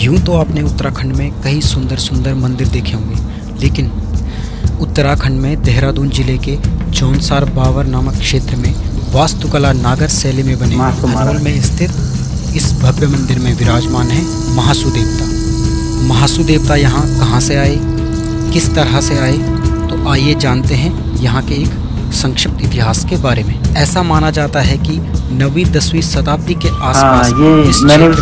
यूं तो आपने उत्तराखंड में कई सुंदर सुंदर मंदिर देखे होंगे, लेकिन उत्तराखंड में देहरादून जिले के जौनसार बावर नामक क्षेत्र में वास्तुकला नागर शैली में बने हनोल में स्थित इस भव्य मंदिर में विराजमान है महासू देवता। महासू देवता यहाँ कहाँ से आए, किस तरह से आए, तो आइए जानते हैं यहाँ के एक संक्षिप्त इतिहास के बारे में। ऐसा माना जाता है कि 9वीं-10वीं शताब्दी के आसपास इस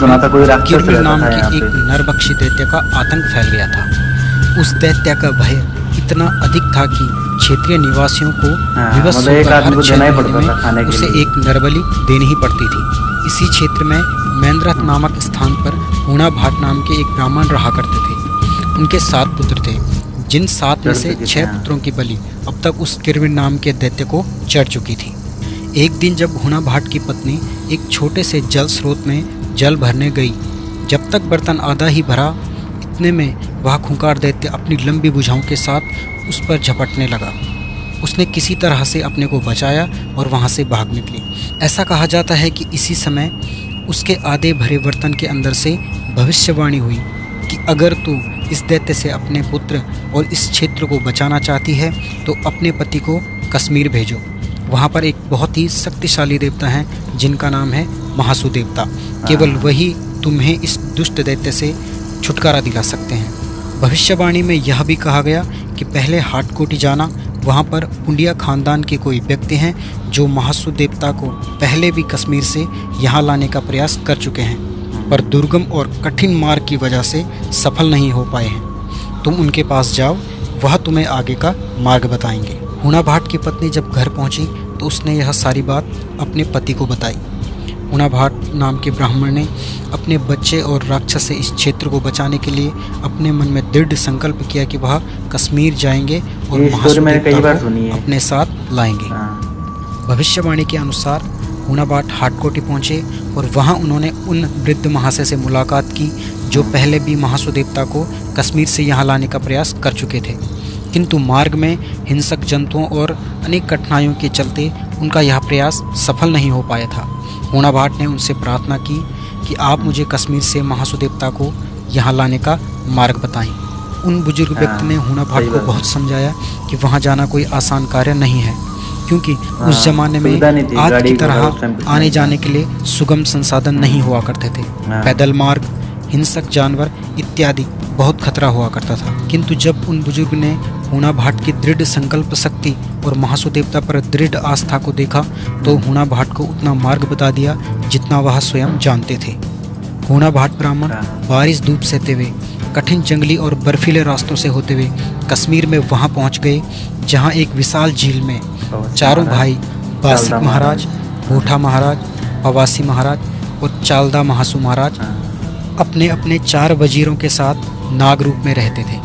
किरमिल नाम के एक नरभक्षी दैत्य का आतंक फैल गया था। उस दैत्य का भय इतना अधिक था कि क्षेत्रीय निवासियों को विवश होकर हर 6 महीने में उसे एक नरबलि देनी ही पड़ती थी। इसी क्षेत्र में मैंद्रथ नामक स्थान पर हूणा भाट नाम के एक ब्राह्मण रहा करते थे। उनके 7 पुत्र थे, जिन 7 में से 6 पुत्रों की बलि अब तक उस किरमिल नाम के दैत्य को चढ़ चुकी थी। एक दिन जब हूणा भाट की पत्नी एक छोटे से जल स्रोत में जल भरने गई, जब तक बर्तन आधा ही भरा, इतने में वह खूंखार दैत्य अपनी लंबी भुजाओं के साथ उस पर झपटने लगा। उसने किसी तरह से अपने को बचाया और वहां से भाग निकली। ऐसा कहा जाता है कि इसी समय उसके आधे भरे बर्तन के अंदर से भविष्यवाणी हुई कि अगर तू इस दैत्य से अपने पुत्र और इस क्षेत्र को बचाना चाहती है तो अपने पति को कश्मीर भेजो। वहाँ पर एक बहुत ही शक्तिशाली देवता हैं जिनका नाम है महासू देवता। केवल वही तुम्हें इस दुष्ट दैत्य से छुटकारा दिला सकते हैं। भविष्यवाणी में यह भी कहा गया कि पहले हाटकोटी जाना, वहाँ पर पुंडिया खानदान के कोई व्यक्ति हैं जो महासू देवता को पहले भी कश्मीर से यहाँ लाने का प्रयास कर चुके हैं, पर दुर्गम और कठिन मार्ग की वजह से सफल नहीं हो पाए हैं। तुम उनके पास जाओ, वह तुम्हें आगे का मार्ग बताएंगे। हूणा भाट की पत्नी जब घर पहुंची तो उसने यह सारी बात अपने पति को बताई। हूणा भाट नाम के ब्राह्मण ने अपने बच्चे और राक्षस से इस क्षेत्र को बचाने के लिए अपने मन में दृढ़ संकल्प किया कि वह कश्मीर जाएंगे और महासू देवता को अपने साथ लाएंगे। भविष्यवाणी के अनुसार हूणा भाट हाटकोटी पहुंचे और वहां उन्होंने उन वृद्ध महाशय से मुलाकात की जो पहले भी महासू देवता को कश्मीर से यहाँ लाने का प्रयास कर चुके थे, किंतु मार्ग में हिंसक जंतुओं और अनेक कठिनाइयों के चलते उनका यह प्रयास सफल नहीं हो पाया था। हूणा भाट ने उनसे प्रार्थना की कि आप मुझे कश्मीर से महासू देवता को यहाँ लाने का मार्ग बताएं। उन बुजुर्ग व्यक्ति ने हूणा भाट को बहुत समझाया कि वहाँ जाना कोई आसान कार्य नहीं है, क्योंकि उस जमाने में आज की तरह आने जाने के लिए सुगम संसाधन नहीं हुआ करते थे। पैदल मार्ग, हिंसक जानवर इत्यादि बहुत खतरा हुआ करता था। किंतु जब उन बुजुर्ग ने हूणा भाट की दृढ़ संकल्प शक्ति और महासू देवता पर दृढ़ आस्था को देखा तो हूणा भाट को उतना मार्ग बता दिया जितना वह स्वयं जानते थे। हूणा भाट ब्राह्मण बारिश धूप सहते हुए, कठिन जंगली और बर्फीले रास्तों से होते हुए कश्मीर में वहां पहुंच गए जहां एक विशाल झील में चारों भाई बासिक महाराज, भोठा महाराज, पवासी महाराज और चालदा महासू महाराज अपने अपने 4 वजीरों के साथ नाग रूप में रहते थे।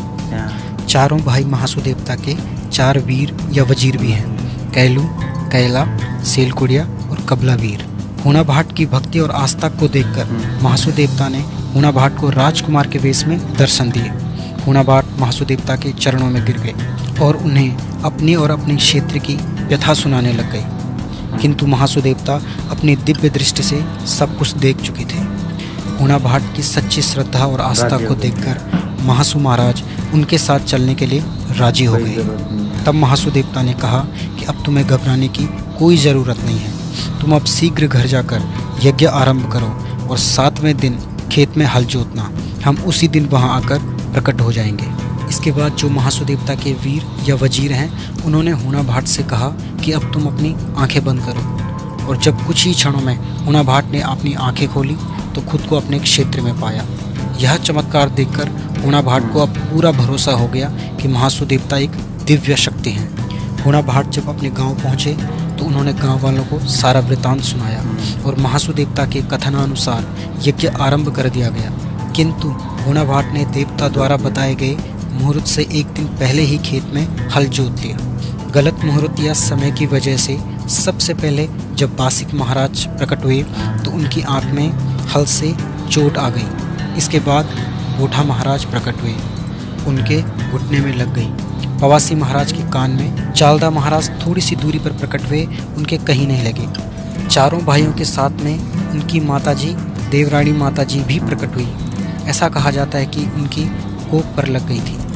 चारों भाई महासू देवता के 4 वीर या वजीर भी हैं, कैलू, कैला, सेलकुड़िया और कबला वीर। हूणा भाट की भक्ति और आस्था को देखकर महासू देवता ने हूणा भाट को राजकुमार के वेश में दर्शन दिए। हूणा भाट महासू देवता के चरणों में गिर गए और उन्हें अपनी और अपने क्षेत्र की व्यथा सुनाने लग गए, किंतु महासू देवता अपनी दिव्य दृष्टि से सब कुछ देख चुके थे। हूणा भाट की सच्ची श्रद्धा और आस्था को देखकर महासू महाराज उनके साथ चलने के लिए राजी हो गए। तब महासू देवता ने कहा कि अब तुम्हें घबराने की कोई ज़रूरत नहीं है, तुम अब शीघ्र घर जाकर यज्ञ आरंभ करो और 7वें दिन खेत में हल जोतना, हम उसी दिन वहां आकर प्रकट हो जाएंगे। इसके बाद जो महासू देवता के वीर या वजीर हैं उन्होंने हूणा भाट से कहा कि अब तुम अपनी आंखें बंद करो, और जब कुछ ही क्षणों में हूणा भाट ने अपनी आंखें खोली तो खुद को अपने क्षेत्र में पाया। यह चमत्कार देखकर हूणा भाट को अब पूरा भरोसा हो गया कि महासू देवता एक दिव्य शक्ति हैं। हूणा भाट जब अपने गांव पहुंचे तो उन्होंने गांव वालों को सारा वृतांत सुनाया और महासू देवता के कथनानुसार यज्ञ आरंभ कर दिया गया। किंतु हूणा भाट ने देवता द्वारा बताए गए मुहूर्त से एक दिन पहले ही खेत में हल जोत लिया। गलत मुहूर्त या समय की वजह से सबसे पहले जब बासिक महाराज प्रकट हुए तो उनकी आंख में हल से चोट आ गई। इसके बाद भोठा महाराज प्रकट हुए, उनके घुटने में लग गई। पवासी महाराज के कान में। चालदा महाराज थोड़ी सी दूरी पर प्रकट हुए, उनके कहीं नहीं लगे। चारों भाइयों के साथ में उनकी माताजी देवरानी माताजी भी प्रकट हुई। ऐसा कहा जाता है कि उनकी कोख पर लग गई थी।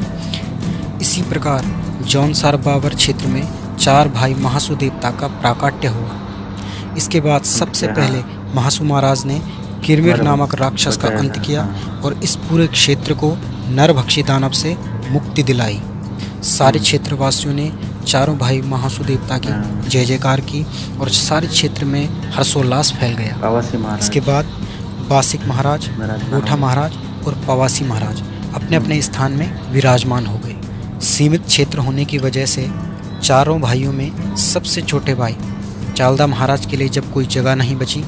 इसी प्रकार जौनसार बावर क्षेत्र में 4 भाई महासु देवता का प्राकट्य हुआ। इसके बाद सबसे पहले महासु महाराज ने किरमिर नामक राक्षस का अंत किया और इस पूरे क्षेत्र को नरभक्षी दानव से मुक्ति दिलाई। सारे क्षेत्रवासियों ने चारों भाई महासु देवता की जय जयकार की और सारे क्षेत्र में हर्षोल्लास फैल गया। इसके बाद बासिक महाराज, गोठा महाराज और पवासी महाराज अपने अपने स्थान में विराजमान हो गए। सीमित क्षेत्र होने की वजह से चारों भाइयों में सबसे छोटे भाई चालदा महाराज के लिए जब कोई जगह नहीं बची,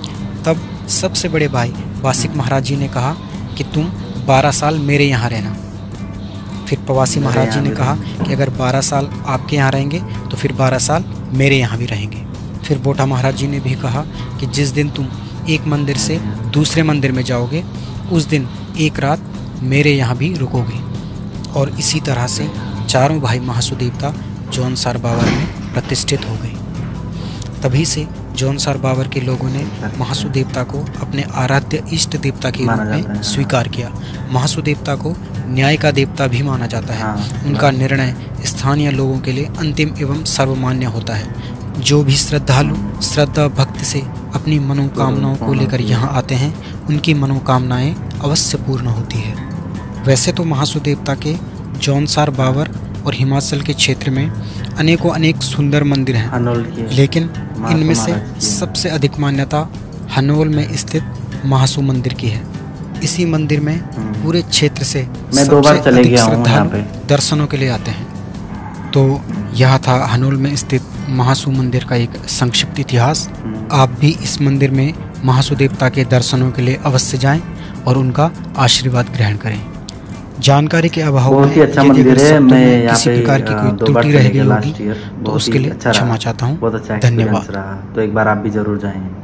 तब सबसे बड़े भाई बासिक महाराज जी ने कहा कि तुम 12 साल मेरे यहाँ रहना। फिर पवासी महाराज जी ने कहा कि अगर 12 साल आपके यहाँ रहेंगे तो फिर 12 साल मेरे यहाँ भी रहेंगे। फिर बोठा महाराज जी ने भी कहा कि जिस दिन तुम एक मंदिर से दूसरे मंदिर में जाओगे उस दिन एक रात मेरे यहाँ भी रुकोगे। और इसी तरह से चारों भाई महासु देवता जौनसार बावर में प्रतिष्ठित हो गए। तभी से जौनसार बावर के लोगों ने महासु देवता को अपने आराध्य इष्ट देवता के रूप में स्वीकार किया। महासु देवता को न्याय का देवता भी माना जाता है। उनका निर्णय स्थानीय लोगों के लिए अंतिम एवं सर्वमान्य होता है। जो भी श्रद्धालु श्रद्धा भक्ति से अपनी मनोकामनाओं को लेकर यहाँ आते हैं उनकी मनोकामनाएं अवश्य पूर्ण होती है। वैसे तो महासु देवता के जौनसार बावर और हिमाचल के क्षेत्र में अनेक सुंदर मंदिर हैं, लेकिन इनमें से सबसे अधिक मान्यता हनोल में स्थित महासु मंदिर की है। इसी मंदिर में पूरे क्षेत्र से सबसे अधिक श्रद्धालु दर्शनों के लिए आते हैं। तो यह था हनोल में स्थित महासु मंदिर का एक संक्षिप्त इतिहास। आप भी इस मंदिर में महासु देवता के दर्शनों के लिए अवश्य जाएं और उनका आशीर्वाद ग्रहण करें। जानकारी के अभाव में अच्छा मंदिर है। मैं यहाँ किसी प्रकार की कोई त्रुटि रह गई होगी तो उसके लिए क्षमा चाहता हूँ। बहुत अच्छा धन्यवाद। रहा, तो एक बार आप भी जरूर जाएं।